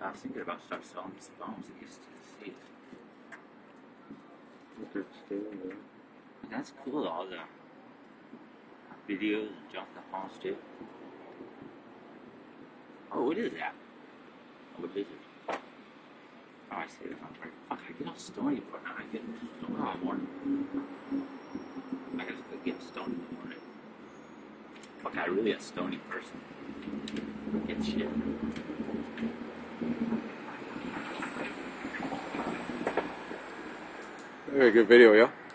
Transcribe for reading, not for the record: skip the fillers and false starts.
I was thinking about start selling these phones that used to see it. That's cool, all the videos and junk the phones too. Oh, what is that? Oh, what is it? Oh, I see it. Fuck, I get all stony for now. I get stoned in the morning. I gotta get stoned in the morning. Fuck, I really a stony person. Get shit. Very good video, yeah?